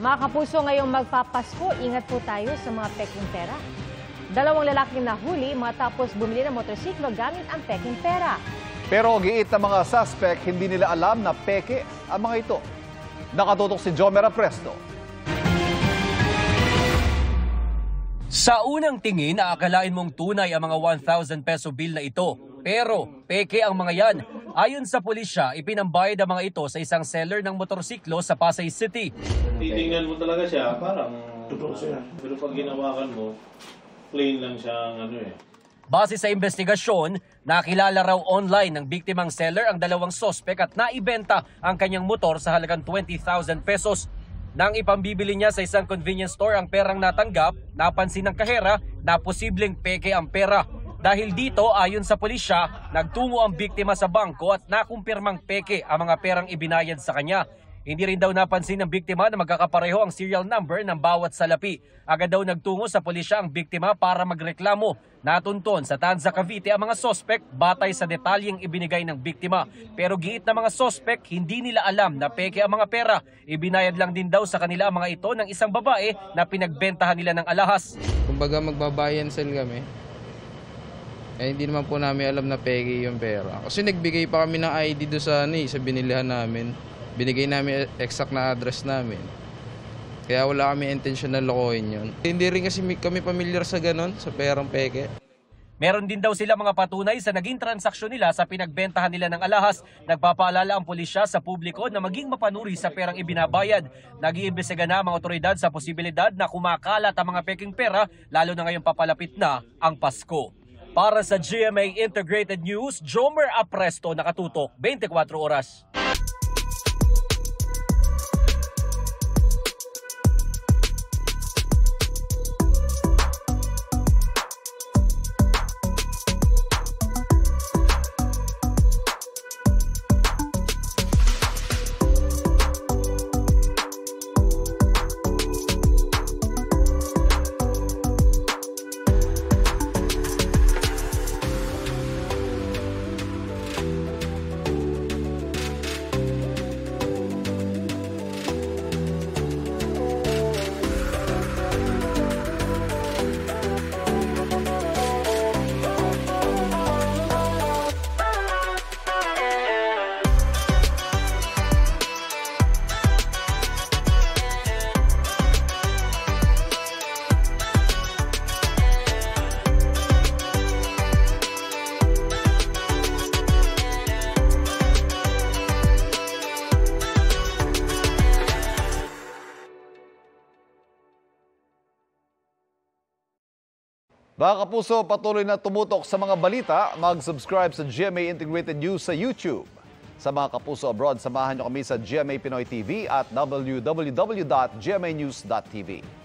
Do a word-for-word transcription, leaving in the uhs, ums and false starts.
Mga kapuso, ngayong magpapasko, ingat po tayo sa mga peking pera. Dalawang lalaking nahuli matapos bumili ng motorsiklo gamit ang peking pera. Pero giit ng mga suspect, hindi nila alam na peke ang mga ito. Nakatutok si Jomer Presto. Sa unang tingin, aakalain mong tunay ang mga one thousand peso bill na ito. Pero peke ang mga yan. Ayon sa pulisya, ipinambayad ang mga ito sa isang seller ng motorsiklo sa Pasay City. Titingnan mo talaga siya, parang totoo siya. Pero pag ginawakan mo, plain lang siyang ano eh. Base sa investigasyon, nakilala raw online ng biktimang seller ang dalawang sospek at naibenta ang kanyang motor sa halagang twenty thousand pesos. Nang ipambibili niya sa isang convenience store ang perang natanggap, napansin ng kahera na posibleng peke ang pera. Dahil dito, ayon sa pulisya, nagtungo ang biktima sa bangko at nakumpirmang peke ang mga perang ibinayad sa kanya. Hindi rin daw napansin ng biktima na magkakapareho ang serial number ng bawat salapi. Agad daw nagtungo sa pulisya ang biktima para magreklamo. Natunton sa Tanza, Cavite ang mga sospek batay sa detalyeng ibinigay ng biktima. Pero giit na mga sospek, hindi nila alam na peke ang mga pera. Ibinayad lang din daw sa kanila ang mga ito ng isang babae na pinagbentahan nila ng alahas. Kumbaga magbabayan sell kami. Eh, hindi naman po namin alam na peke yung pera. Kasi nagbigay pa kami ng I D doon sa, ano, sa binilihan namin. Binigay namin exact na address namin. Kaya wala kami intention na lokohin yun. Hindi rin kasi kami familiar sa ganon, sa perang peke. Meron din daw sila mga patunay sa naging transaksyon nila sa pinagbentahan nila ng alahas. Nagpapaalala ang pulisya sa publiko na maging mapanuri sa perang ibinabayad. Nag-iimbestiga na ang mga otoridad sa posibilidad na kumakalat ang mga peking pera, lalo na ngayong papalapit na ang Pasko. Para sa G M A Integrated News, Jomer Presto, nakatutok, twenty-four oras. Mga kapuso, patuloy na tumutok sa mga balita. Mag-subscribe sa G M A Integrated News sa YouTube. Sa mga kapuso abroad, samahan niyo kami sa G M A Pinoy T V at w w w dot g m a news dot t v.